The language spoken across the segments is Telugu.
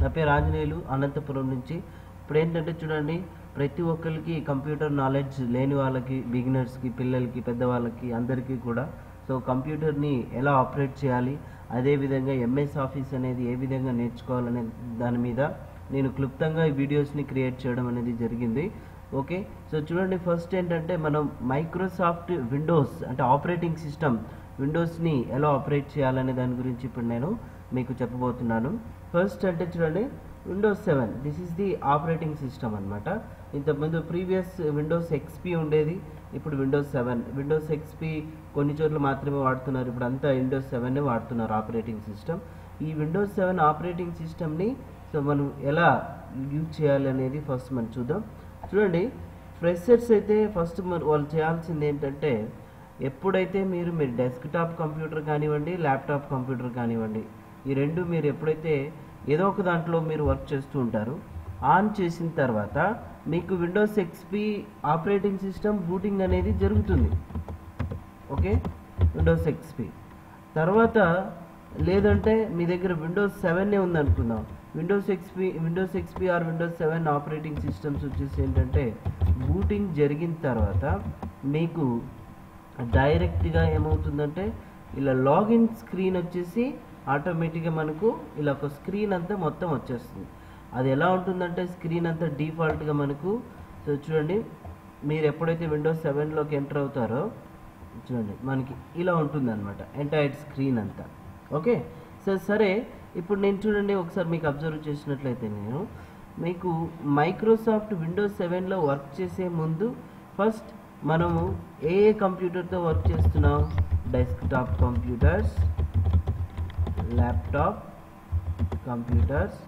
నా పేరు ఆంజనేయులు, అనంతపురం నుంచి. ఇప్పుడు ఏంటంటే చూడండి, ప్రతి ఒక్కరికి కంప్యూటర్ నాలెడ్జ్ లేని వాళ్ళకి, బిగినర్స్కి, పిల్లలకి, పెద్దవాళ్ళకి అందరికీ కూడా సో కంప్యూటర్ని ఎలా ఆపరేట్ చేయాలి, అదేవిధంగా ఎంఎస్ ఆఫీస్ అనేది ఏ విధంగా నేర్చుకోవాలనే దాని మీద నేను క్లుప్తంగా ఈ వీడియోస్ని క్రియేట్ చేయడం అనేది జరిగింది. ఓకే, సో చూడండి, ఫస్ట్ ఏంటంటే మనం మైక్రోసాఫ్ట్ విండోస్ అంటే ఆపరేటింగ్ సిస్టమ్ విండోస్ని ఎలా ఆపరేట్ చేయాలనే దాని గురించి ఇప్పుడు నేను మీకు చెప్పబోతున్నాను. ఫస్ట్ అంటే చూడండి, Windows 7 this is the operating system అనమాట. ఇంతకుముందు ప్రీవియస్ విండోస్ ఎక్స్పీ ఉండేది, ఇప్పుడు విండోస్ 7. విండోస్ ఎక్స్పీ కొన్ని చోట్ల మాత్రమే వాడుతున్నారు, ఇప్పుడు అంతా విండోస్ 7నే వాడుతున్నారు ఆపరేటింగ్ సిస్టమ్. ఈ విండోస్ 7 ఆపరేటింగ్ సిస్టమ్ని సో మనం ఎలా యూజ్ చేయాలి అనేది ఫస్ట్ మనం చూద్దాం. చూడండి, ఫ్రెషర్స్ అయితే ఫస్ట్ వాళ్ళు చేయాల్సింది ఏంటంటే, ఎప్పుడైతే మీరు డెస్క్టాప్ కంప్యూటర్ కానివ్వండి, ల్యాప్టాప్ కంప్యూటర్ కానివ్వండి, ఈ రెండు మీరు ఎప్పుడైతే ఏదో ఒక దాంట్లో మీరు వర్క్ చేస్తూ ఉంటారు, ఆన్ చేసిన తర్వాత మీకు Windows XP operating system booting అనేది జరుగుతుంది. ఓకే, విండోస్ ఎక్స్పీ తర్వాత లేదంటే మీ దగ్గర విండోస్ 7 ఉంది అనుకుందాం, Windows XP or Windows 7 operating systems వచ్చేసి ఏంటంటే బూటింగ్ జరిగిన తర్వాత మీకు డైరెక్ట్గా ఏమవుతుందంటే ఇలా లాగిన్ స్క్రీన్ వచ్చేసి ఆటోమేటిక్గా మనకు ఇలా ఒక స్క్రీన్ అంతా మొత్తం వచ్చేస్తుంది. అది ఎలా ఉంటుందంటే స్క్రీన్ అంతా డిఫాల్ట్గా మనకు సో చూడండి, మీరు ఎప్పుడైతే విండోస్ 7లోకి ఎంటర్ అవుతారో చూడండి మనకి ఇలా ఉంటుంది అనమాట ఎంటైర్ స్క్రీన్ అంతా. ఓకే, సో సరే, ఇప్పుడు నేను చూడండి ఒకసారి మీకు అబ్జర్వ్ చేసినట్లయితే నేను మీకు మైక్రోసాఫ్ట్ విండోస్ 7లో వర్క్ చేసే ముందు ఫస్ట్ మనము ఏ కంప్యూటర్తో వర్క్ చేస్తున్నాం, desktop computers, laptop computers.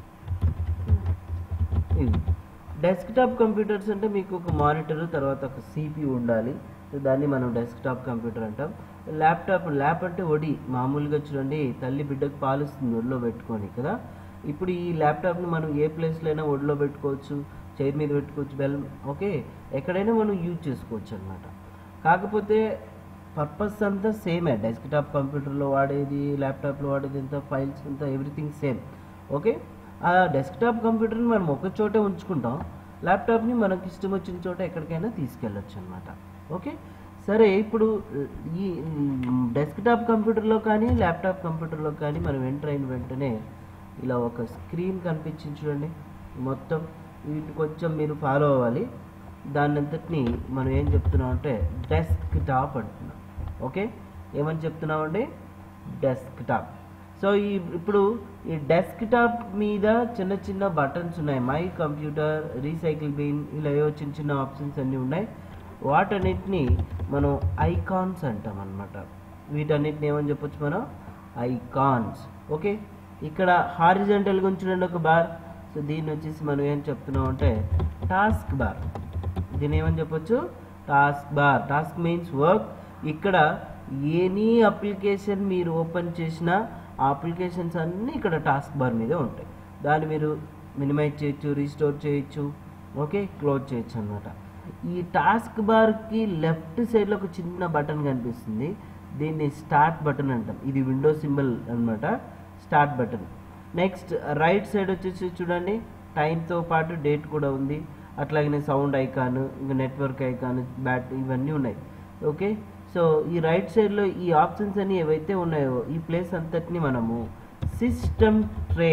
Desktop computers అంటే మీకు ఒక మానిటర్ తర్వాత ఒక సిపియు ఉండాలి, సో దాన్ని మనం డెస్క్టాప్ కంప్యూటర్ అంటాం. ల్యాప్ అంటే ఒడి, మామూలుగా చూడండి తల్లి బిడ్డకు పాలిస్తుంది ఒడిలో పెట్టుకొని కదా. ఇప్పుడు ఈ ల్యాప్టాప్ని మనం ఏ ప్లేస్లో అయినా ఒడిలో పెట్టుకోవచ్చు, చైర్ మీద పెట్టుకోవచ్చు, ఓకే, ఎక్కడైనా మనం యూజ్ చేసుకోవచ్చు అనమాట. కాకపోతే పర్పస్ అంతా సేమే, డెస్క్టాప్ కంప్యూటర్లో వాడేది, ల్యాప్టాప్లో వాడేది అంతా ఫైల్స్ అంతా ఎవ్రీథింగ్ సేమ్. ఓకే, ఆ డెస్క్టాప్ కంప్యూటర్ని మనం ఒక చోటే ఉంచుకుంటాం, ల్యాప్టాప్ని మనకి ఇష్టం వచ్చిన చోట ఎక్కడికైనా తీసుకెళ్ళొచ్చు అనమాట. ఓకే, సరే, ఇప్పుడు ఈ డెస్క్టాప్ కంప్యూటర్లో కానీ ల్యాప్టాప్ కంప్యూటర్లో కానీ మనం ఎంటర్ అయిన వెంటనే ఇలా ఒక స్క్రీన్ కనిపించింది చూడండి మొత్తం. వీటిని కొంచెం మీరు ఫాలో అవ్వాలి. దాని అంతటిని మనం ఏం చెప్తున్నాం అంటే డెస్క్టాప్ అంటున్నాం. ఓకే, ఏమని చెప్తున్నామండి, డెస్క్టాప్. సో ఇప్పుడు ఈ డెస్క్టాప్ మీద చిన్న చిన్న బటన్స్ ఉన్నాయి, మై కంప్యూటర్, రీసైకిల్ బిన్, ఇలా ఏవో చిన్న చిన్న ఆప్షన్స్ అన్నీ ఉన్నాయి. వాటన్నిటిని మనం ఐకాన్స్ అంటాం అన్నమాట. వీటన్నిటిని ఏమని చెప్పొచ్చు మనం, ఐకాన్స్. ఓకే, ఇక్కడ హారిజంటల్గా ఉంచండి ఒక బార్, సో దీన్ని వచ్చేసి మనం ఏం చెప్తున్నాం అంటే టాస్క్ బార్. దీన్ని ఏమని చెప్పొచ్చు, task bar. Task means work. ఇక్కడ ఎనీ అప్లికేషన్ మీరు ఓపెన్ చేసిన ఆ అప్లికేషన్స్ అన్నీ ఇక్కడ టాస్క్ బార్ మీదే ఉంటాయి. దాన్ని మీరు మినిమైజ్ చేయొచ్చు, రీస్టోర్ చేయొచ్చు, ఓకే, క్లోజ్ చేయొచ్చు అనమాట. ఈ టాస్క్ బార్కి లెఫ్ట్ సైడ్లో ఒక చిన్న బటన్ కనిపిస్తుంది, దీన్ని స్టార్ట్ బటన్ అంటాం. ఇది విండో సింబల్ అనమాట, start button. Next right side వచ్చేసి చూడండి, టైంతో పాటు డేట్ కూడా ఉంది, అట్లాగనే సౌండ్ ఐకాన్, ఇంకా నెట్వర్క్ ఐకాన్, బ్యాటరీ, ఇవన్నీ ఉన్నాయి. ఓకే, సో ఈ రైట్ సైడ్లో ఈ ఆప్షన్స్ అన్ని ఏవైతే ఉన్నాయో ఈ ప్లేస్ అంతటిని మనము సిస్టమ్ ట్రే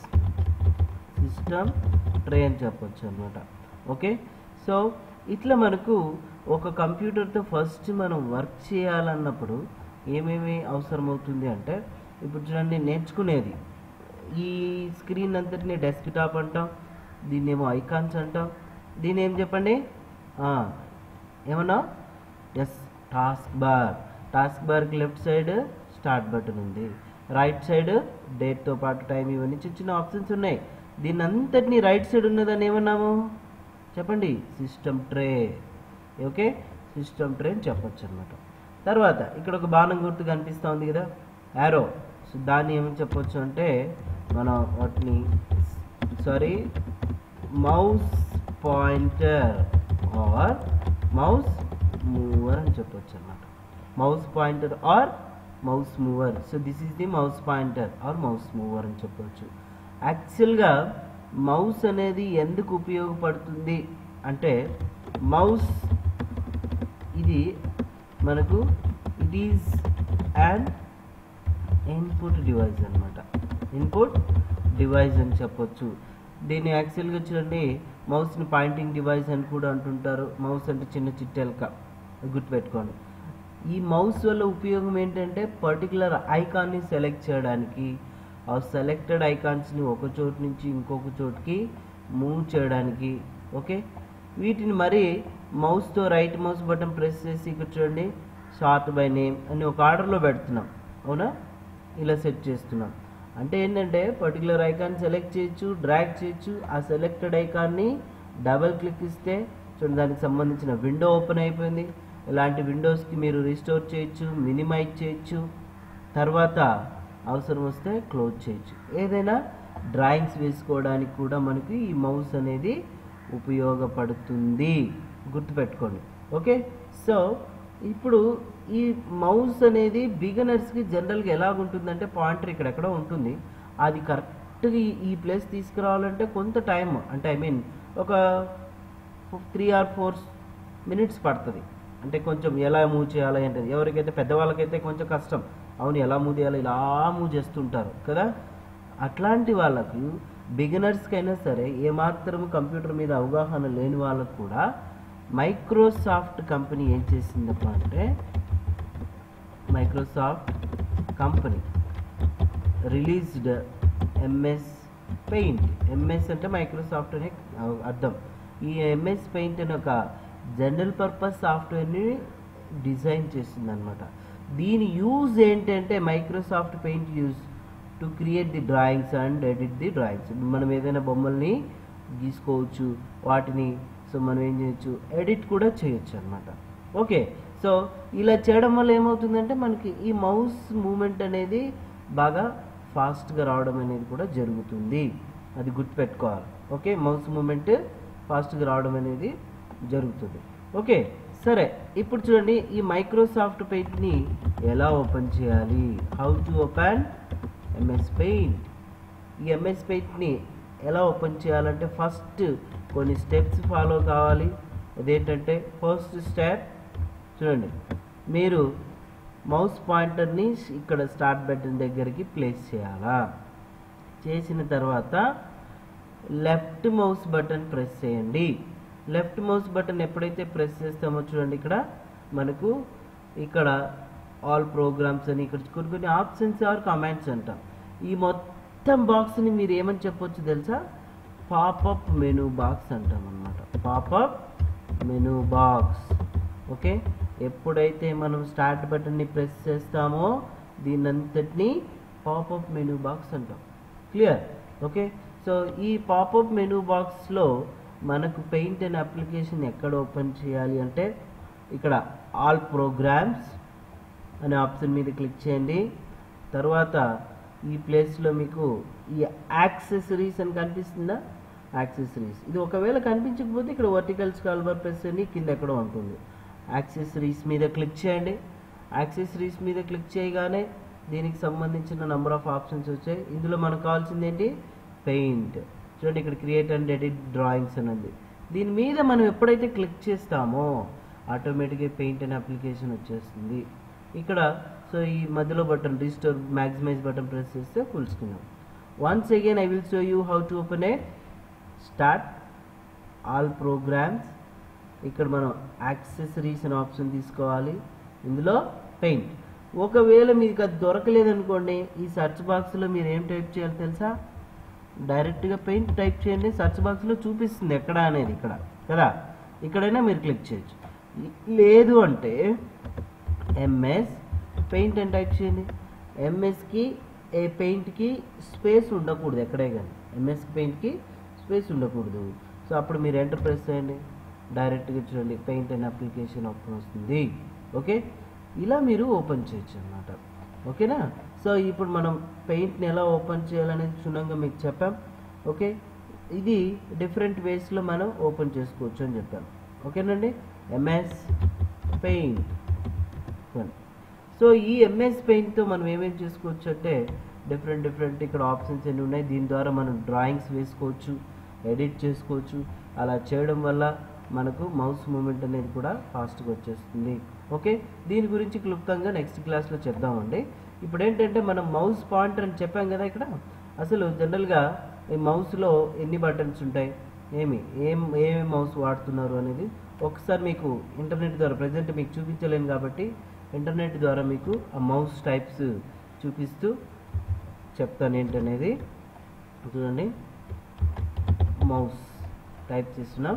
అని చెప్పొచ్చు అనమాట. ఓకే, సో ఇట్లా మనకు ఒక కంప్యూటర్తో ఫస్ట్ మనం వర్క్ చేయాలన్నప్పుడు ఏమేమి అవసరమవుతుంది అంటే, ఇప్పుడు చూడండి నేర్చుకునేది ఈ స్క్రీన్ అంతటిని డెస్క్టాప్ అంటాం, దీన్ని ఏమో ఐకాన్స్ అంటాం, దీన్ని ఏం చెప్పండి ఏమన్నా, ఎస్, టాస్క్ బార్. టాస్క్ బార్కి లెఫ్ట్ సైడ్ స్టార్ట్ బటన్ ఉంది, రైట్ సైడ్ డేట్తో పాటు టైం, ఇవన్నీ చిన్న చిన్న ఆప్షన్స్ ఉన్నాయి. దీన్ని అంతటిని రైట్ సైడ్ ఉన్నదాన్ని ఏమన్నాము చెప్పండి, system tray. Okay, system tray అని చెప్పొచ్చు అనమాట. తర్వాత ఇక్కడ ఒక బాణం గుర్తు కనిపిస్తూ ఉంది కదా, యారో, సో దాన్ని ఏమని చెప్పొచ్చు అంటే మనం వాటిని mouse pointer or mouse mover అని చెప్పొచ్చు అనమాట. Mouse pointer or mouse mover. So this is the mouse pointer or mouse mover అని చెప్పొచ్చు. యాక్చువల్గా మౌస్ అనేది ఎందుకు ఉపయోగపడుతుంది అంటే మౌస్ ఇది మనకు it is and input device అనమాట. ఇన్పుట్ డివైస్ అని చెప్పొచ్చు. దీన్ని యాక్చువల్గా చూడండి మౌస్ని పాయింటింగ్ డివైస్ అని కూడా అంటుంటారు. మౌస్ అంటే చిన్న చిట్టెలక, గుర్తుపెట్టుకోండి. ఈ మౌస్ వల్ల ఉపయోగం ఏంటంటే పర్టికులర్ ఐకాన్ని సెలెక్ట్ చేయడానికి, ఆ సెలెక్టెడ్ ఐకాన్స్ని ఒక చోటు నుంచి ఇంకొక చోటుకి మూవ్ చేయడానికి. ఓకే, వీటిని మరి మౌస్తో రైట్ మౌస్ బటన్ ప్రెస్ చేసి ఇక్కడ చూడండి షార్ట్ బై నేమ్ అని ఒక ఆర్డర్లో పెడుతున్నాం. అవునా, ఇలా సెట్ చేస్తున్నాం. అంటే ఏంటంటే పర్టికులర్ ఐకాన్ సెలెక్ట్ చేయొచ్చు, డ్రాగ్ చేయొచ్చు. ఆ సెలెక్టెడ్ ఐకాన్ని డబల్ క్లిక్ ఇస్తే చూడండి దానికి సంబంధించిన విండో ఓపెన్ అయిపోయింది. ఇలాంటి విండోస్కి మీరు రిస్టోర్ చేయొచ్చు, మినిమైజ్ చేయొచ్చు, తర్వాత అవసరం వస్తే క్లోజ్ చేయొచ్చు. ఏదైనా డ్రాయింగ్స్ వేసుకోవడానికి కూడా మనకి ఈ మౌస్ అనేది ఉపయోగపడుతుంది, గుర్తుపెట్టుకోండి. ఓకే, సో ఇప్పుడు ఈ మౌస్ అనేది బిగినర్స్కి జనరల్గా ఎలాగుంటుందంటే పాయింటర్ ఇక్కడెక్కడ ఉంటుంది, అది కరెక్ట్గా ఈ ప్లేస్ తీసుకురావాలంటే కొంత టైం, అంటే ఐ మీన్ ఒక 3 or 4 minutes పడుతుంది. అంటే కొంచెం ఎలా మూవ్ చేయాలి అంటే ఎవరికైతే పెద్దవాళ్ళకైతే కొంచెం కష్టం, అవును ఎలా మూవ్ చేయాలి ఇలా మూవ్ చేస్తుంటారు కదా. అట్లాంటి వాళ్ళకు బిగినర్స్కి అయినా సరే ఏమాత్రం కంప్యూటర్ మీద అవగాహన లేని వాళ్ళకు కూడా మైక్రోసాఫ్ట్ కంపెనీ ఏం చేసిందప్ప అంటే Microsoft company released MS paint. MS అంటే మైక్రోసాఫ్ట్ అనే అర్థం. ఈ ఎంఎస్ పెయింట్ అనే ఒక జనరల్ పర్పస్ సాఫ్ట్వేర్ని డిజైన్ చేసింది అనమాట. దీని యూజ్ ఏంటంటే Microsoft paint use to create the drawings and edit the drawings. మనం ఏదైనా బొమ్మల్ని గీసుకోవచ్చు, వాటిని సో మనం ఏం చేయొచ్చు ఎడిట్ కూడా చేయొచ్చు అనమాట. ఓకే, సో ఇలా చేయడం వల్ల ఏమవుతుందంటే మనకి ఈ మౌస్ మూమెంట్ అనేది బాగా ఫాస్ట్గా రావడం అనేది కూడా జరుగుతుంది, అది గుర్తుపెట్టుకోవాలి. ఓకే, మౌస్ మూమెంట్ ఫాస్ట్గా రావడం అనేది జరుగుతుంది. ఓకే, సరే ఇప్పుడు చూడండి ఈ మైక్రోసాఫ్ట్ పెయింట్ని ఎలా ఓపెన్ చేయాలి, how to open MS paint. ఈ ఎంఎస్ పెయింట్ని ఎలా ఓపెన్ చేయాలంటే ఫస్ట్ కొన్ని స్టెప్స్ ఫాలో కావాలి. అదేంటంటే ఫస్ట్ స్టెప్ చూడండి, మీరు మౌస్ పాయింటర్ని ఇక్కడ స్టార్ట్ బటన్ దగ్గరికి ప్లేస్ చేయాలా. చేసిన తర్వాత లెఫ్ట్ మౌస్ బటన్ ప్రెస్ చేయండి. లెఫ్ట్ మౌస్ బటన్ ఎప్పుడైతే ప్రెస్ చేస్తామో చూడండి ఇక్కడ మనకు ఇక్కడ ఆల్ ప్రోగ్రామ్స్ అని ఇక్కడ కొన్ని ఆప్షన్స్ ఆర్ కమాండ్స్ అంటాం. ఈ మొత్తం బాక్స్ని మీరు ఏమని చెప్పొచ్చు తెలుసా, పాపప్ మెనూ బాక్స్ అంటాం అన్నమాట. Popup menu box. ఓకే, ఎప్పుడైతే మనం స్టార్ట్ బటన్ని ప్రెస్ చేస్తామో దీనంతటిని పాపప్ మెనూ బాక్స్ అంటాం. క్లియర్? ఓకే, సో ఈ పాపప్ మెనూ బాక్స్లో మనకు పెయింట్ అనే అప్లికేషన్ ఎక్కడ ఓపెన్ చేయాలి అంటే ఇక్కడ ఆల్ ప్రోగ్రామ్స్ అనే ఆప్షన్ మీద క్లిక్ చేయండి. తర్వాత ఈ ప్లేస్లో మీకు ఈ యాక్సెసరీస్ అని కనిపిస్తుందా, యాక్సెసరీస్. ఇది ఒకవేళ కనిపించకపోతే ఇక్కడ వర్టికల్ స్క్రాల్ బార్ ప్రెస్ చేయండి, కింద ఎక్కడో ఉంటుంది. యాక్సెసరీస్ మీద క్లిక్ చేయండి. యాక్సెసరీస్ మీద క్లిక్ చేయగానే దీనికి సంబంధించిన నెంబర్ ఆఫ్ ఆప్షన్స్ వచ్చాయి. ఇందులో మనకు కావాల్సింది ఏంటి, పెయింట్. చూడండి ఇక్కడ క్రియేట్ అండ్ ఎడిట్ డ్రాయింగ్స్ అని ఉంది. దీని మీద మనం ఎప్పుడైతే క్లిక్ చేస్తామో ఆటోమేటిక్గా పెయింట్ అనే అప్లికేషన్ వచ్చేస్తుంది. ఇక్కడ సో ఈ మధ్యలో button restore maximize button press చేస్తే full screen. Once again I will show you how to open a start all programs. ఇక్కడ మనం యాక్సెసరీస్ అనే ఆప్షన్ తీసుకోవాలి, ఇందులో పెయింట్. ఒకవేళ మీకు అది దొరకలేదనుకోండి ఈ సెర్చ్ బాక్స్లో మీరు ఏం టైప్ చేయాలి తెలుసా, డైరెక్ట్గా పెయింట్ టైప్ చేయండి. సెర్చ్ బాక్స్లో చూపిస్తుంది ఎక్కడ అనేది ఇక్కడ కదా, ఇక్కడైనా మీరు క్లిక్ చేయొచ్చు. లేదు అంటే ఎంఎస్ పెయింట్ అని టైప్ చేయండి. ఎంఎస్కి పెయింట్కి స్పేస్ ఉండకూడదు ఎక్కడే కానీ, ఎంఎస్ పెయింట్కి స్పేస్ ఉండకూడదు. సో అప్పుడు మీరు ఎంటర్ ప్రెస్ చేయండి, డైరెక్ట్గా చూడండి పెయింట్ అనే అప్లికేషన్ ఓపెన్ వస్తుంది. ఓకే, ఇలా మీరు ఓపెన్ చేయొచ్చు అన్నమాట. ఓకేనా, సో ఇప్పుడు మనం పెయింట్ని ఎలా ఓపెన్ చేయాలనేది క్షుణ్ణంగా మీకు చెప్పాం. ఓకే, ఇది డిఫరెంట్ వేస్లో మనం ఓపెన్ చేసుకోవచ్చు అని చెప్పాం. ఓకేనండి, ఎంఎస్ పెయింట్. సో ఈ ఎంఎస్ పెయింట్తో మనం ఏమేమి చేసుకోవచ్చు అంటే డిఫరెంట్ ఇక్కడ ఆప్షన్స్ ఎన్ని ఉన్నాయి. దీని ద్వారా మనం డ్రాయింగ్స్ వేసుకోవచ్చు, ఎడిట్ చేసుకోవచ్చు. అలా చేయడం వల్ల మనకు మౌస్ మూమెంట్ అనేది కూడా ఫాస్ట్గా వచ్చేస్తుంది. ఓకే, దీని గురించి క్లుప్తంగా నెక్స్ట్ క్లాస్లో చెప్దామండి. ఇప్పుడు ఏంటంటే మనం మౌస్ పాయింటర్ అని చెప్పాం కదా. ఇక్కడ అసలు జనరల్గా ఈ మౌస్లో ఎన్ని బటన్స్ ఉంటాయి, ఏమేమి మౌస్ వాడుతున్నారు అనేది ఒకసారి మీకు ఇంటర్నెట్ ద్వారా, ప్రజెంట్ మీకు చూపించలేను కాబట్టి ఇంటర్నెట్ ద్వారా మీకు ఆ మౌస్ టైప్స్ చూపిస్తూ చెప్తాను ఏంటనేది. చూడండి, మౌస్ టైప్ చేస్తున్నాం.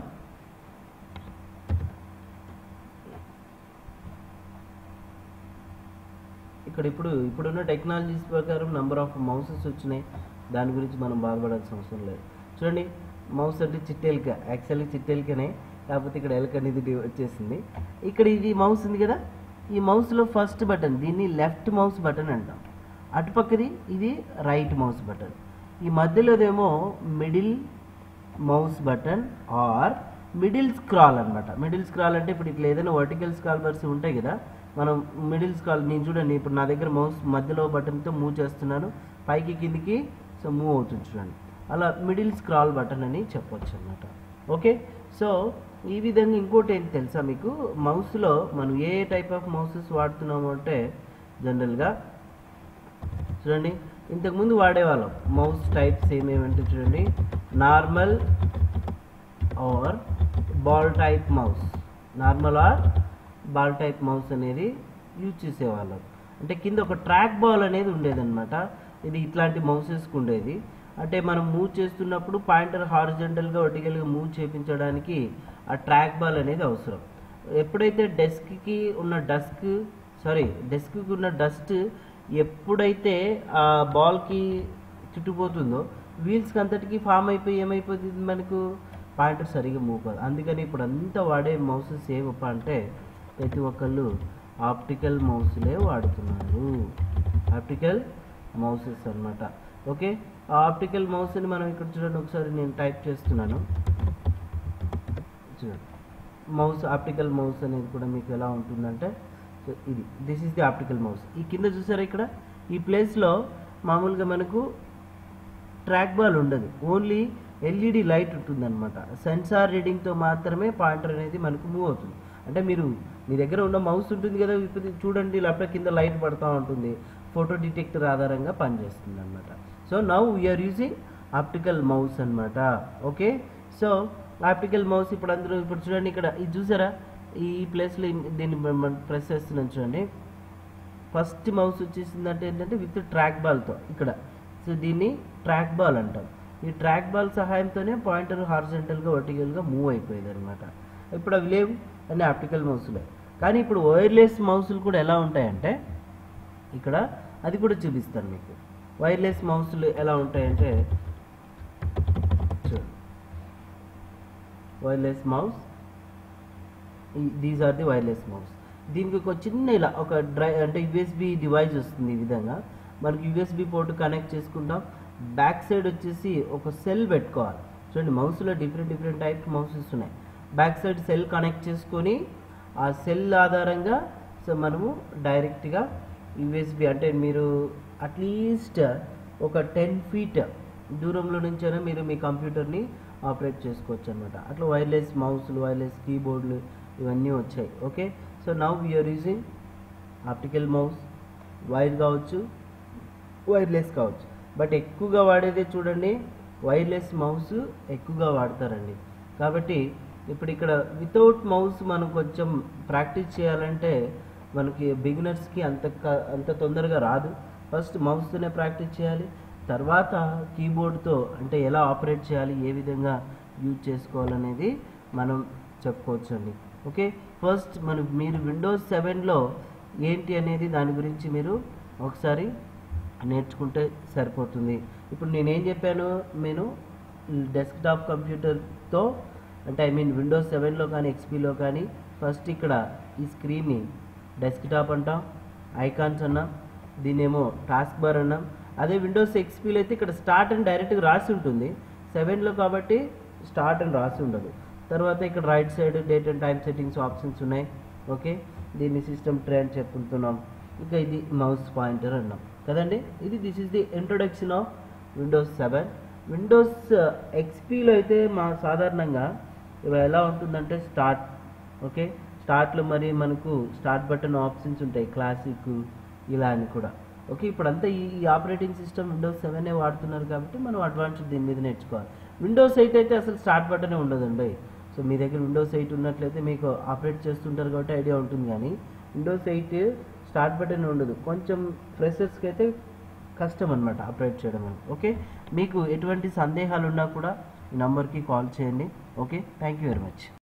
ఇక్కడ ఇప్పుడున్న టెక్నాలజీస్ ప్రకారం నెంబర్ ఆఫ్ మౌసెస్ వచ్చినాయి. దాని గురించి మనం బాధపడాల్సిన అవసరం లేదు. చూడండి, మౌస్ అంటే చిట్టెలిక, యాక్చువల్లీ చిట్టెలికనే, కాకపోతే ఇక్కడ ఎలక అనేది వచ్చేసింది. ఇక్కడ ఇది మౌస్ ఉంది కదా, ఈ మౌస్లో ఫస్ట్ బటన్ దీన్ని లెఫ్ట్ మౌస్ బటన్ అంటాం. అటుపక్కది ఇది రైట్ మౌస్ బటన్. ఈ మధ్యలోదేమో middle mouse button or middle scroll అనమాట. మిడిల్ స్క్రాల్ అంటే ఇప్పుడు ఇట్లా ఏదైనా వర్టికల్ స్క్రాల్ బర్స్ ఉంటాయి కదా, మనం మిడిల్ స్క్రాల్, నేను చూడండి ఇప్పుడు నా దగ్గర మౌస్ మధ్యలో బటన్తో మూవ్ చేస్తున్నాను, పైకి కిందికి సో మూవ్ అవుతుంది చూడండి. అలా మిడిల్ స్క్రాల్ బటన్ అని చెప్పొచ్చు అనమాట. ఓకే, సో ఈ విధంగా ఇంకోటి ఏంటి తెలుసా మీకు, మౌస్లో మనం ఏ టైప్ ఆఫ్ మౌసెస్ వాడుతున్నాము అంటే జనరల్గా చూడండి, ఇంతకుముందు వాడేవాళ్ళం మౌస్ టైప్స్ ఏమేమంటే చూడండి, normal or ball type mouse, normal or ball type mouse అనేది యూజ్ చేసేవాళ్ళం. అంటే కింద ఒక ట్రాక్ బాల్ అనేది ఉండేదన్నమాట. ఇది ఇట్లాంటి మౌసెస్కి ఉండేది. అంటే మనం మూవ్ చేస్తున్నప్పుడు పాయింటర్ హారిజంటల్గా వర్టికల్గా మూవ్ చేయించడానికి ఆ ట్రాక్ బాల్ అనేది అవసరం. ఎప్పుడైతే డెస్క్కి ఉన్న డస్ట్ ఎప్పుడైతే ఆ బాల్కి చుట్టుపోతుందో వీల్స్కి అంతటికి ఫామ్ అయిపోయి ఏమైపోతుంది, మనకు పాయింటర్ సరిగా మూవ్ కాదు. అందుకని ఇప్పుడు అంతా వాడే మౌసెస్ ఏవప్ప అంటే ప్రతి ఒక్కళ్ళు ఆప్టికల్ మౌస్లే వాడుతున్నారు, ఆప్టికల్ మౌసెస్ అన్నమాట. ఓకే, ఆ ఆప్టికల్ మౌస్ని మనం ఇక్కడ చూడండి, ఒకసారి నేను టైప్ చేస్తున్నాను చూడండి. మౌస్ ఆప్టికల్ మౌస్ అనేది కూడా మీకు ఎలా ఉంటుందంటే this is the optical mouse. ఈ కింద చూసారా, ఇక్కడ ఈ ప్లేస్లో మామూలుగా మనకు ట్రాక్ బాల్ ఉండదు, ఓన్లీ ఎల్ఈడి లైట్ ఉంటుందన్నమాట. సెన్సార్ రీడింగ్తో మాత్రమే పాయింటర్ అనేది మనకు మూవ్ అవుతుంది. అంటే మీ దగ్గర ఉన్న మౌస్ ఉంటుంది కదా, ఇప్పుడు చూడండి ల్యాప్టాప్ కింద లైట్ పడుతూ ఉంటుంది, ఫోటో డిటెక్టర్ ఆధారంగా పనిచేస్తుంది అనమాట. So now we are using optical mouse అనమాట. ఓకే, సో ఆప్టికల్ మౌస్ ఇప్పుడు చూడండి, ఇక్కడ ఇది చూసారా, ఈ ప్లేస్లో దీన్ని ప్రెస్ చేస్తున్నాను చూడండి. ఫస్ట్ మౌస్ వచ్చేసిందంటే ఏంటంటే విత్ ట్రాక్ బాల్తో ఇక్కడ, సో దీన్ని ట్రాక్ బాల్ అంటాం. ఈ ట్రాక్ బాల్ సహాయంతోనే పాయింటర్ హారిజంటల్గా వర్టికల్గా మూవ్ అయిపోయేది అనమాట. ఇప్పుడు అవి లేవు అన్ని ఆప్టికల్ మౌస్లే. కానీ ఇప్పుడు వైర్లెస్ మౌస్లు కూడా ఎలా ఉంటాయంటే ఇక్కడ అది కూడా చూపిస్తాను మీకు. వైర్లెస్ మౌస్లు ఎలా ఉంటాయంటే చూడండి, wireless mouse, these are the wireless mouse. దీనికి ఒక చిన్న ఇలా ఒక అంటే యూఎస్బి డివైస్ వస్తుంది. ఈ విధంగా మనకి యూఎస్బి పోర్ట్ కనెక్ట్ చేసుకుంటాం. బ్యాక్ సైడ్ వచ్చేసి ఒక సెల్ పెట్టుకోవాలి. చూడండి, మౌస్లో డిఫరెంట్ టైప్ మౌసెస్ ఉన్నాయి. బ్యాక్ సైడ్ సెల్ కనెక్ట్ చేసుకొని ఆ సెల్ ఆధారంగా సో మనము డైరెక్ట్గా యూఎస్బి, అంటే మీరు అట్లీస్ట్ ఒక 10 feet దూరంలో నుంచైనా మీరు మీ కంప్యూటర్ని ఆపరేట్ చేసుకోవచ్చు అనమాట. అట్లా వైర్లెస్ మౌస్లు, వైర్లెస్ కీబోర్డులు ఇవన్నీ వచ్చాయి. Okay, so now we are using optical mouse. Wire కావచ్చు, వైర్లెస్ కావచ్చు, బట్ ఎక్కువగా వాడేదే చూడండి వైర్లెస్ మౌస్ ఎక్కువగా వాడతారండి. కాబట్టి ఇప్పుడు ఇక్కడ వితౌట్ మౌస్ మనం కొంచెం ప్రాక్టీస్ చేయాలంటే మనకి బిగినర్స్కి అంత తొందరగా రాదు. ఫస్ట్ మౌస్తోనే ప్రాక్టీస్ చేయాలి, తర్వాత కీబోర్డ్తో అంటే ఎలా ఆపరేట్ చేయాలి, ఏ విధంగా యూజ్ చేసుకోవాలనేది మనం చెప్పుకోవచ్చండి. ఓకే, ఫస్ట్ మీరు విండోస్ 7లో ఏంటి అనేది దాని గురించి మీరు ఒకసారి నేర్చుకుంటే సరిపోతుంది. ఇప్పుడు నేనేం చెప్పాను, నేను డెస్క్టాప్ కంప్యూటర్తో అంటే విండోస్ 7లో కానీ ఎక్స్పీలో కానీ ఫస్ట్ ఇక్కడ ఈ స్క్రీన్ని డెస్క్టాప్ అంటాం, ఐకాన్స్ అన్నాం, దీన్నేమో టాస్క్ బార్ అన్నాం. అదే విండోస్ ఎక్స్పీలో అయితే ఇక్కడ స్టార్ట్ అని డైరెక్ట్గా రాసి ఉంటుంది, 7లో కాబట్టి స్టార్ట్ అని రాసి ఉండదు. తర్వాత ఇక్కడ right side date and time settings options ఉన్నాయి. ఓకే, దీన్ని సిస్టమ్ ట్రే అని చెప్పుకుంటున్నాం. ఇంకా ఇది మౌస్ పాయింటర్ అన్నాం. కదండి. ఇది this is the introduction of Windows 7. Windows ఎక్స్పీలో అయితే మా సాధారణంగా ఇవి ఎలా ఉంటుందంటే స్టార్ట్, ఓకే, స్టార్ట్లో మరి మనకు స్టార్ట్ బటన్ ఆప్షన్స్ ఉంటాయి, క్లాసిక్ ఇలా అని కూడా. ఓకే, ఇప్పుడంతా ఈ ఆపరేటింగ్ సిస్టమ్ విండోస్ 7 వాడుతున్నారు కాబట్టి మనం అడ్వాన్స్డ్ దీని మీద నేర్చుకోవాలి. విండోస్ 8 అయితే అసలు స్టార్ట్ బటనే ఉండదండి. సో మీ దగ్గర విండోస్ 8 ఉన్నట్లయితే మీకు ఆపరేట్ చేస్తుంటారు కాబట్టి ఐడియా ఉంటుంది, కానీ విండోస్ 8 స్టార్ట్ బటన్ ఉండదు. కొంచెం ఫ్రెషర్స్కి అయితే కష్టం అనమాట ఆపరేట్ చేయడం అని. ఓకే, మీకు ఎటువంటి సందేహాలు ఉన్నా కూడా ఈ నంబర్కి కాల్ చేయండి. Okay, thank you very much.